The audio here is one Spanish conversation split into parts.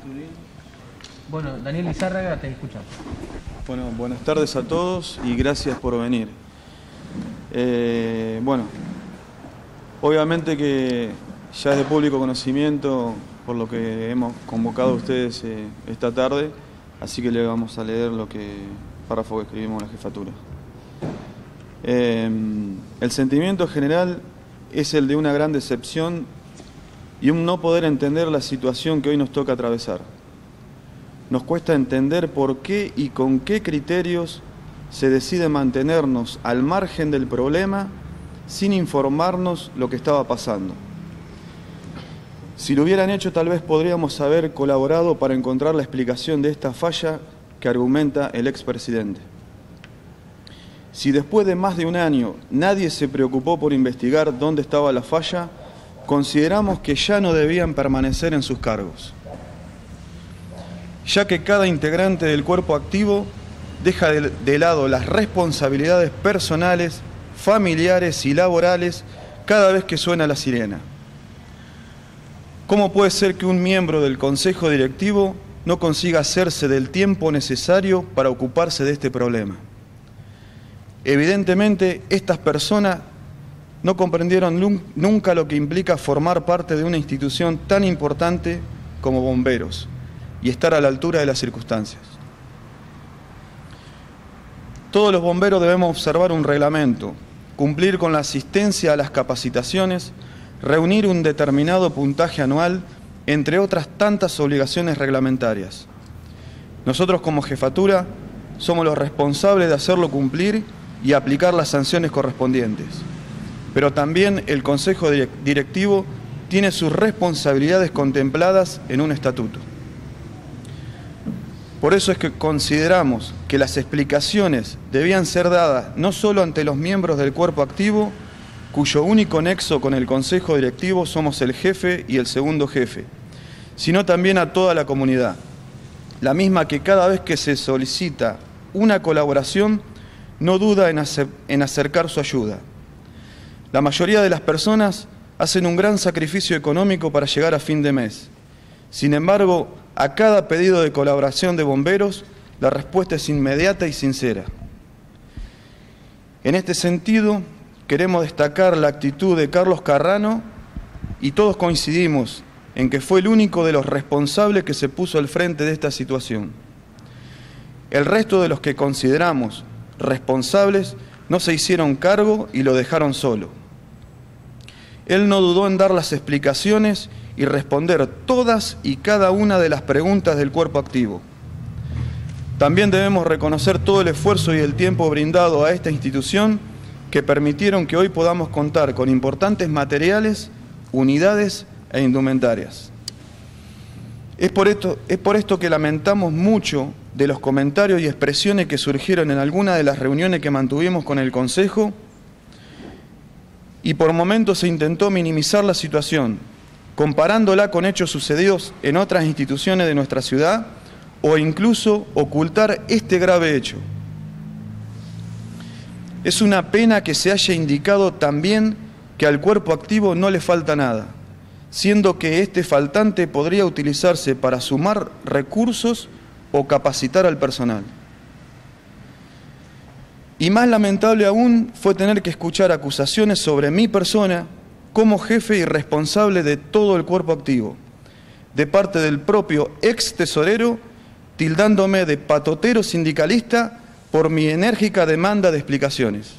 Bueno, Daniel Lizárraga, te escuchamos. Bueno, buenas tardes a todos y gracias por venir. Bueno, obviamente que ya es de público conocimiento por lo que hemos convocado a ustedes esta tarde, así que le vamos a leer párrafo que escribimos en la jefatura. El sentimiento general es el de una gran decepción y un no poder entender la situación que hoy nos toca atravesar. Nos cuesta entender por qué y con qué criterios se decide mantenernos al margen del problema sin informarnos lo que estaba pasando. Si lo hubieran hecho, tal vez podríamos haber colaborado para encontrar la explicación de esta falla que argumenta el expresidente. Si después de más de un año nadie se preocupó por investigar dónde estaba la falla, consideramos que ya no debían permanecer en sus cargos, ya que cada integrante del cuerpo activo deja de lado las responsabilidades personales, familiares y laborales cada vez que suena la sirena. ¿Cómo puede ser que un miembro del Consejo Directivo no consiga hacerse del tiempo necesario para ocuparse de este problema? Evidentemente, estas personas no comprendieron nunca lo que implica formar parte de una institución tan importante como Bomberos y estar a la altura de las circunstancias. Todos los bomberos debemos observar un reglamento, cumplir con la asistencia a las capacitaciones, reunir un determinado puntaje anual, entre otras tantas obligaciones reglamentarias. Nosotros como jefatura somos los responsables de hacerlo cumplir y aplicar las sanciones correspondientes. Pero también el Consejo Directivo tiene sus responsabilidades contempladas en un estatuto. Por eso es que consideramos que las explicaciones debían ser dadas no solo ante los miembros del cuerpo activo, cuyo único nexo con el Consejo Directivo somos el jefe y el segundo jefe, sino también a toda la comunidad, la misma que cada vez que se solicita una colaboración no duda en acercar su ayuda. La mayoría de las personas hacen un gran sacrificio económico para llegar a fin de mes. Sin embargo, a cada pedido de colaboración de bomberos, la respuesta es inmediata y sincera. En este sentido, queremos destacar la actitud de Carlos Carrano y todos coincidimos en que fue el único de los responsables que se puso al frente de esta situación. El resto de los que consideramos responsables no se hicieron cargo y lo dejaron solo. Él no dudó en dar las explicaciones y responder todas y cada una de las preguntas del cuerpo activo. También debemos reconocer todo el esfuerzo y el tiempo brindado a esta institución que permitieron que hoy podamos contar con importantes materiales, unidades e indumentarias. Es por esto que lamentamos mucho de los comentarios y expresiones que surgieron en alguna de las reuniones que mantuvimos con el Consejo, y por momentos se intentó minimizar la situación, comparándola con hechos sucedidos en otras instituciones de nuestra ciudad o incluso ocultar este grave hecho. Es una pena que se haya indicado también que al cuerpo activo no le falta nada, siendo que este faltante podría utilizarse para sumar recursos o capacitar al personal. Y más lamentable aún fue tener que escuchar acusaciones sobre mi persona como jefe y responsable de todo el cuerpo activo, de parte del propio ex tesorero, tildándome de patotero sindicalista por mi enérgica demanda de explicaciones.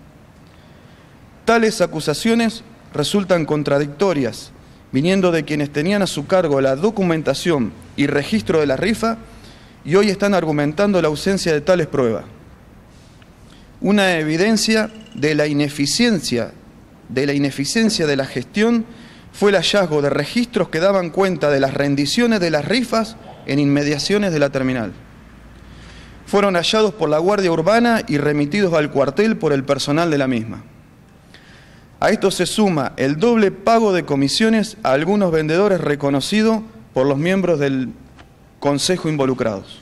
Tales acusaciones resultan contradictorias, viniendo de quienes tenían a su cargo la documentación y registro de la rifa y hoy están argumentando la ausencia de tales pruebas. Una evidencia de la ineficiencia de la gestión fue el hallazgo de registros que daban cuenta de las rendiciones de las rifas en inmediaciones de la terminal. Fueron hallados por la Guardia Urbana y remitidos al cuartel por el personal de la misma. A esto se suma el doble pago de comisiones a algunos vendedores reconocidos por los miembros del Consejo involucrados.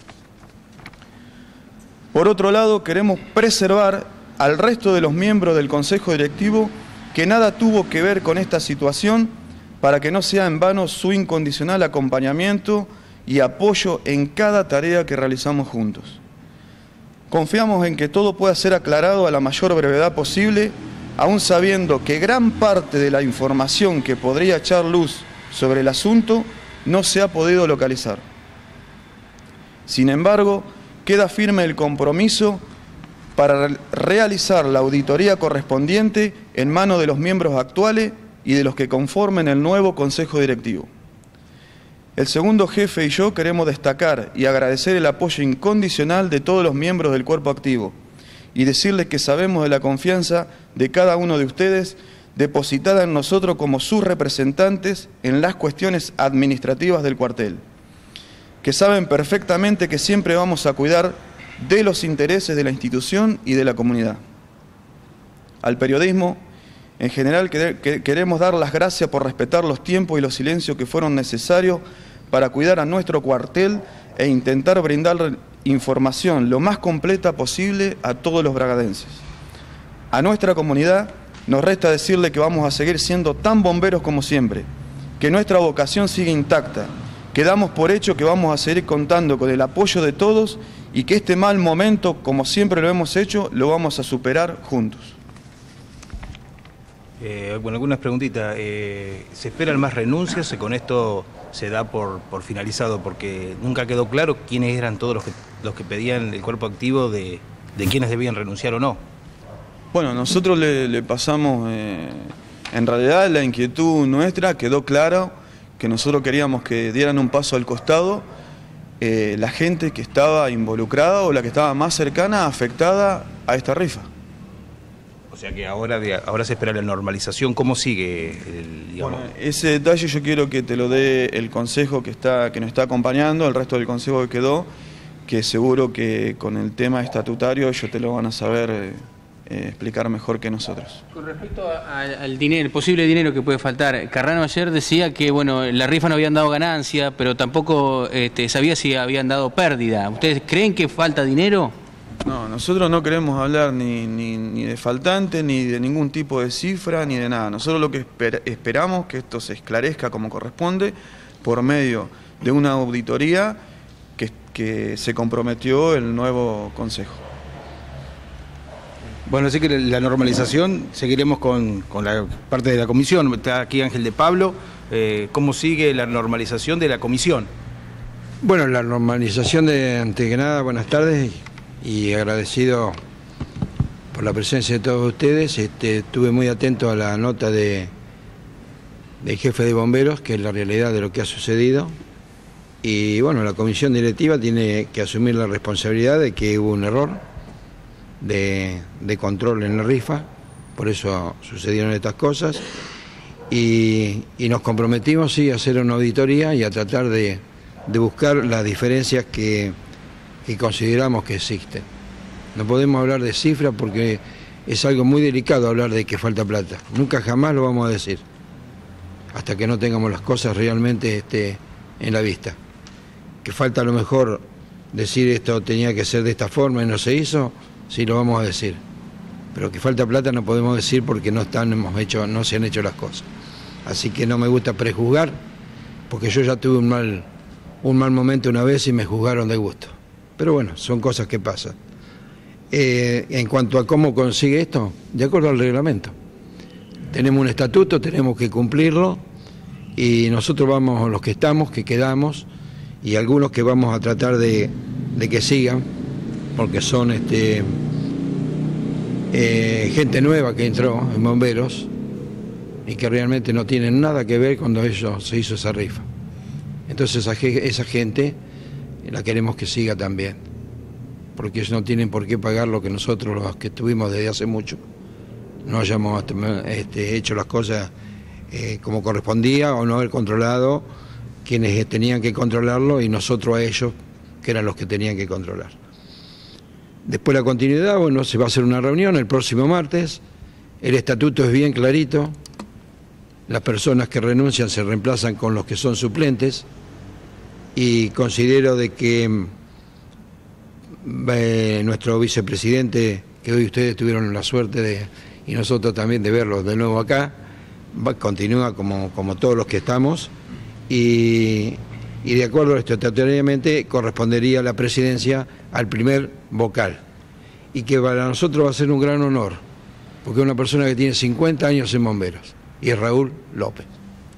Por otro lado, queremos preservar al resto de los miembros del Consejo Directivo que nada tuvo que ver con esta situación, para que no sea en vano su incondicional acompañamiento y apoyo en cada tarea que realizamos juntos. Confiamos en que todo pueda ser aclarado a la mayor brevedad posible, aún sabiendo que gran parte de la información que podría echar luz sobre el asunto no se ha podido localizar. Sin embargo, queda firme el compromiso para realizar la auditoría correspondiente en manos de los miembros actuales y de los que conformen el nuevo Consejo Directivo. El segundo jefe y yo queremos destacar y agradecer el apoyo incondicional de todos los miembros del cuerpo activo y decirles que sabemos de la confianza de cada uno de ustedes depositada en nosotros como sus representantes en las cuestiones administrativas del cuartel, que saben perfectamente que siempre vamos a cuidar de los intereses de la institución y de la comunidad. Al periodismo, en general, queremos dar las gracias por respetar los tiempos y los silencios que fueron necesarios para cuidar a nuestro cuartel e intentar brindar información lo más completa posible a todos los bragadenses. A nuestra comunidad nos resta decirle que vamos a seguir siendo tan bomberos como siempre, que nuestra vocación sigue intacta, que damos por hecho que vamos a seguir contando con el apoyo de todos y que este mal momento, como siempre lo hemos hecho, lo vamos a superar juntos. Bueno, algunas preguntitas. ¿Se esperan más renuncias o con esto se da por finalizado? Porque nunca quedó claro quiénes eran todos los que pedían el cuerpo activo de quiénes debían renunciar o no. Bueno, nosotros le pasamos, en realidad la inquietud nuestra quedó clara, que nosotros queríamos que dieran un paso al costado la gente que estaba involucrada o la que estaba más cercana, afectada a esta rifa. O sea que ahora se espera la normalización. ¿Cómo sigue? Bueno, ese detalle yo quiero que te lo dé el consejo que nos está acompañando, el resto del consejo que quedó, que seguro que con el tema estatutario ellos te lo van a saber explicar mejor que nosotros. Con respecto al dinero, el posible dinero que puede faltar, Carrano ayer decía que bueno, la rifa no habían dado ganancia, pero tampoco sabía si habían dado pérdida. ¿Ustedes creen que falta dinero? No, nosotros no queremos hablar ni de faltante, ni de ningún tipo de cifra, ni de nada. Nosotros lo que esperamos que esto se esclarezca como corresponde por medio de una auditoría que se comprometió el nuevo Consejo. Bueno, así que la normalización, seguiremos con la parte de la comisión. Está aquí Ángel de Pablo. ¿Cómo sigue la normalización de la comisión? Bueno, la normalización antes que nada, buenas tardes y agradecido por la presencia de todos ustedes. Estuve muy atento a la nota del jefe de bomberos, que es la realidad de lo que ha sucedido. Y bueno, la comisión directiva tiene que asumir la responsabilidad de que hubo un error de control en la rifa, por eso sucedieron estas cosas. Y nos comprometimos, sí, a hacer una auditoría y a tratar de buscar las diferencias que consideramos que existen. No podemos hablar de cifras porque es algo muy delicado hablar de que falta plata. Nunca jamás lo vamos a decir, hasta que no tengamos las cosas realmente en la vista. Que falta a lo mejor decir esto tenía que ser de esta forma y no se hizo, sí lo vamos a decir. Pero que falta plata no podemos decir porque no se han hecho las cosas. Así que no me gusta prejuzgar, porque yo ya tuve un mal momento una vez y me juzgaron de gusto. Pero bueno, son cosas que pasan. En cuanto a cómo consigue esto, de acuerdo al reglamento. Tenemos un estatuto, tenemos que cumplirlo, y nosotros vamos, los que estamos, que quedamos, y algunos que vamos a tratar de que sigan, porque son gente nueva que entró en bomberos y que realmente no tienen nada que ver cuando se hizo esa rifa. Entonces esa gente la queremos que siga también, porque ellos no tienen por qué pagar lo que nosotros, los que estuvimos desde hace mucho, no hayamos hecho las cosas como correspondía o no haber controlado quienes tenían que controlarlo y nosotros a ellos, que eran los que tenían que controlar. Después la continuidad, bueno, se va a hacer una reunión el próximo martes, el estatuto es bien clarito, las personas que renuncian se reemplazan con los que son suplentes, y considero de que nuestro vicepresidente, que hoy ustedes tuvieron la suerte y nosotros también de verlo de nuevo acá, continúa como todos los que estamos y de acuerdo estatutariamente correspondería la presidencia al primer vocal y que para nosotros va a ser un gran honor porque es una persona que tiene 50 años en bomberos y es Raúl López.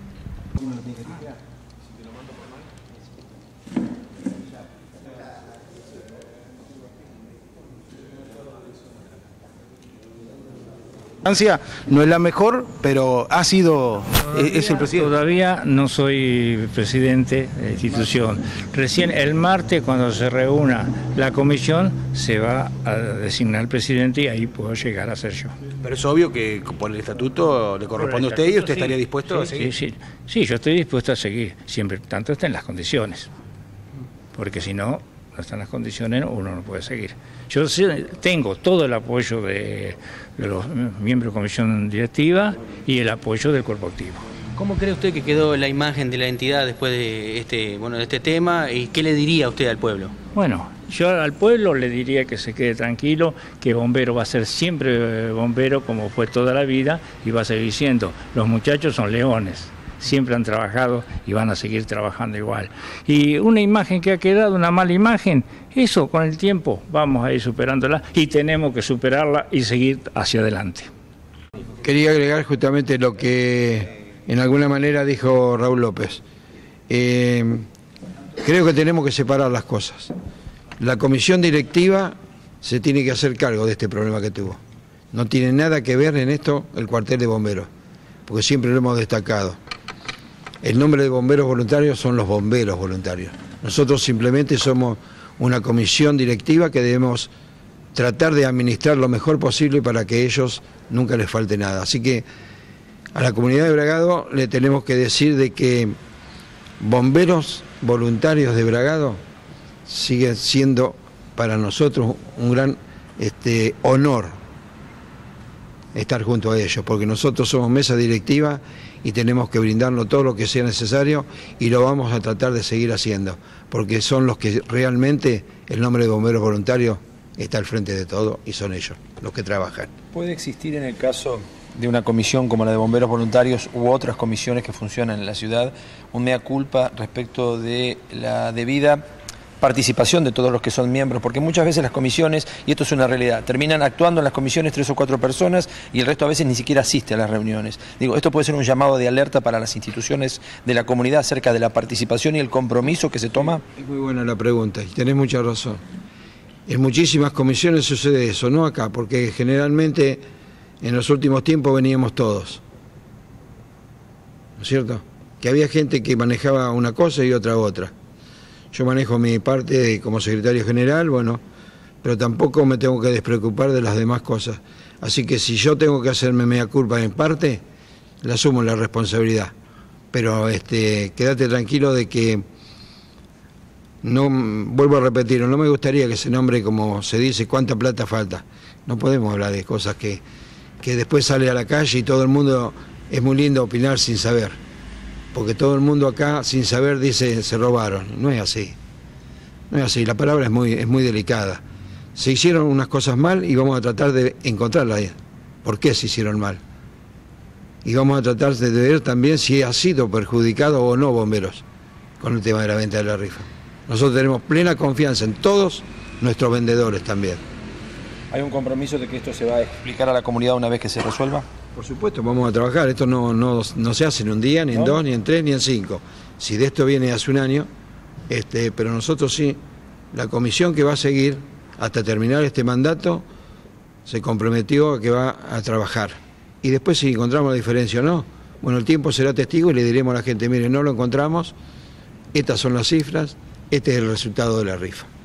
No es la mejor, pero ha sido, es el presidente. Todavía no soy presidente de la institución. Recién el martes, cuando se reúna la comisión, se va a designar el presidente y ahí puedo llegar a ser yo. Pero es obvio que por el estatuto le corresponde a usted y usted estaría dispuesto a seguir. Sí, yo estoy dispuesto a seguir, siempre tanto está en las condiciones. Porque si no están las condiciones, uno no puede seguir. Yo tengo todo el apoyo de los miembros de la comisión directiva y el apoyo del cuerpo activo. ¿Cómo cree usted que quedó la imagen de la entidad después de este tema y qué le diría usted al pueblo? Bueno, yo al pueblo le diría que se quede tranquilo, que bombero va a ser siempre bombero como fue toda la vida y va a seguir siendo. Los muchachos son leones. Siempre han trabajado y van a seguir trabajando igual. Y una imagen que ha quedado, una mala imagen, eso con el tiempo vamos a ir superándola y tenemos que superarla y seguir hacia adelante. Quería agregar justamente lo que en alguna manera dijo Raúl López. Creo que tenemos que separar las cosas. La comisión directiva se tiene que hacer cargo de este problema que tuvo. No tiene nada que ver en esto el cuartel de bomberos, porque siempre lo hemos destacado. El nombre de bomberos voluntarios son los bomberos voluntarios. Nosotros simplemente somos una comisión directiva que debemos tratar de administrar lo mejor posible para que a ellos nunca les falte nada. Así que a la comunidad de Bragado le tenemos que decir de que bomberos voluntarios de Bragado sigue siendo para nosotros un gran honor estar junto a ellos, porque nosotros somos mesa directiva y tenemos que brindarnos todo lo que sea necesario y lo vamos a tratar de seguir haciendo, porque son los que realmente el nombre de bomberos voluntarios está al frente de todo y son ellos los que trabajan. ¿Puede existir en el caso de una comisión como la de bomberos voluntarios u otras comisiones que funcionan en la ciudad un mea culpa respecto de la debida participación de todos los que son miembros? Porque muchas veces las comisiones, y esto es una realidad, terminan actuando en las comisiones 3 o 4 personas y el resto a veces ni siquiera asiste a las reuniones. Digo, esto puede ser un llamado de alerta para las instituciones de la comunidad acerca de la participación y el compromiso que se toma. Es muy buena la pregunta y tenés mucha razón. En muchísimas comisiones sucede eso, no acá, porque generalmente en los últimos tiempos veníamos todos, ¿no es cierto? Que había gente que manejaba una cosa y otra. Yo manejo mi parte como secretario general, bueno, pero tampoco me tengo que despreocupar de las demás cosas. Así que si yo tengo que hacerme mea culpa en parte, la asumo la responsabilidad. Pero quédate tranquilo de que no, vuelvo a repetir, no me gustaría que se nombre como se dice cuánta plata falta. No podemos hablar de cosas que después sale a la calle y todo el mundo, es muy lindo opinar sin saber. Porque todo el mundo acá, sin saber, dice se robaron. No es así. No es así. La palabra es muy delicada. Se hicieron unas cosas mal y vamos a tratar de encontrarla ahí. ¿Por qué se hicieron mal? Y vamos a tratar de ver también si ha sido perjudicado o no bomberos con el tema de la venta de la rifa. Nosotros tenemos plena confianza en todos nuestros vendedores también. ¿Hay un compromiso de que esto se va a explicar a la comunidad una vez que se resuelva? Por supuesto, vamos a trabajar. Esto no se hace en un día, ni en 2, ni en 3, ni en 5. Si de esto viene hace un año, pero nosotros sí, la comisión que va a seguir hasta terminar este mandato se comprometió a que va a trabajar. Y después si encontramos la diferencia o no, bueno, el tiempo será testigo y le diremos a la gente, mire, no lo encontramos, estas son las cifras, este es el resultado de la rifa.